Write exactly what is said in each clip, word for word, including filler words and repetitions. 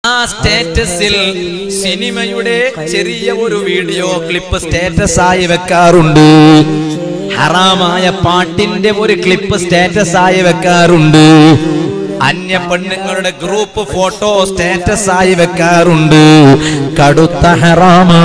ആ സ്റ്റേറ്റസിൽ സിനിമയുടെ ചെറിയ ഒരു വീഡിയോ ക്ലിപ്പ് സ്റ്റാറ്റസ് ആയി വെക്കാറുണ്ട്. ഹറാമായ പാട്ടിന്റെ ഒരു ക്ലിപ്പ് സ്റ്റാറ്റസ് ആയി വെക്കാറുണ്ട്. അന്യ പെണ്ണുങ്ങളുടെ ഗ്രൂപ്പ് ഫോട്ടോ സ്റ്റാറ്റസ് ആയി വെക്കാറുണ്ട്. കടുത്ത ഹറാമാ.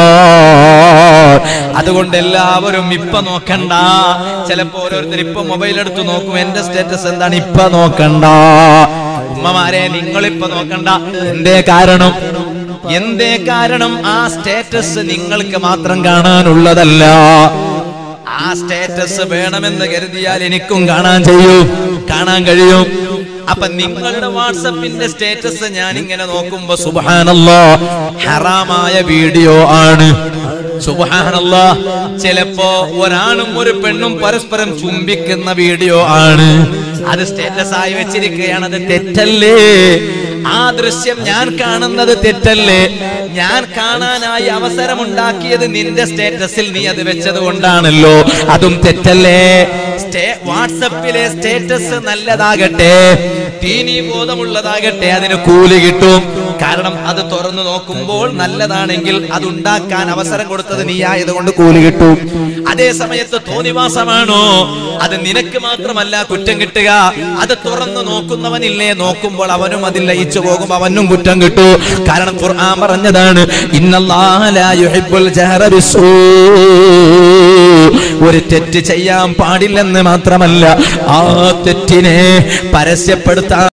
അതുകൊണ്ട് എല്ലാവരും ഇപ്പൊ നോക്കണ്ട. ചിലപ്പോ ഓരോരുത്തർ ഇപ്പൊ മൊബൈൽ എടുത്ത് നോക്കും, എന്റെ സ്റ്റാറ്റസ് എന്താണ്, ഇപ്പൊ നോക്കണ്ട. ഉമ്മമാരെ, നിങ്ങളിപ്പോ നോക്കണ്ട. എന്തേ കാരണം? എന്തേ കാരണം? ആ സ്റ്റാറ്റസ് നിങ്ങൾക്ക് മാത്രം കാണാനുള്ളതല്ല. ആ സ്റ്റാറ്റസ് വേണമെന്ന് കരുതിയാൽ എനിക്കും കാണാൻ ചെയ്യും, കാണാൻ കഴിയും. അപ്പൊ നിങ്ങളുടെ വാട്സപ്പിന്റെ സ്റ്റാറ്റസ് ഞാൻ ഇങ്ങനെ നോക്കുമ്പോ സുബ്ഹാനല്ലാഹ് ഹറാമായ വീഡിയോ ആണ്. സുബ്ഹാനല്ലാഹ്, ചിലപ്പോ ഒരാണും ഒരു പെണ്ണും പരസ്പരം ചുംബിക്കുന്ന വീഡിയോ ആണ്. അത് സ്റ്റാറ്റസ് ആയി വെച്ചിരിക്കുകയാണ്. അത് തെറ്റല്ലേ? ആ ദൃശ്യം ഞാൻ കാണുന്നത് തെറ്റല്ലേ? ഞാൻ കാണാനായി അവസരമുണ്ടാക്കിയത് നിന്റെ സ്റ്റാറ്റസിൽ നീ അത് വെച്ചത് കൊണ്ടാണല്ലോ. അതും തെറ്റല്ലേ? വാട്സപ്പിലെ സ്റ്റാറ്റസ് നല്ലതാകട്ടെ, ദീനീ ബോധമുള്ളതാകട്ടെ, അതിന് കൂലി കിട്ടും. കാരണം അത് തുറന്നു നോക്കുമ്പോൾ നല്ലതാണെങ്കിൽ അതുണ്ടാക്കാൻ അവസരം കൊടുത്തത് നീ ആയതുകൊണ്ട് കൂലി കിട്ടും. അതേ സമയത്ത് തോന്നിവാസമാണോ, അത് നിനക്ക് മാത്രമല്ല കുറ്റം കിട്ടുക. അത് തുറന്നു നോക്കുന്നവനില്ലേ, നോക്കുമ്പോൾ അവനും അതിൽ ലയിച്ചു പോകും, അവനും കുറ്റം കിട്ടും. കാരണം ഖുർആൻ പറഞ്ഞതാണ്, ഇന്നല്ലാഹ ലാ യുഹിബ്ബുൽ ജഹറ ബിസ്സൂ. ഒരു തെറ്റ് ചെയ്യാൻ പാടില്ലെന്ന് മാത്രമല്ല, ആ തെറ്റിനെ പരസ്യപ്പെടുത്താൻ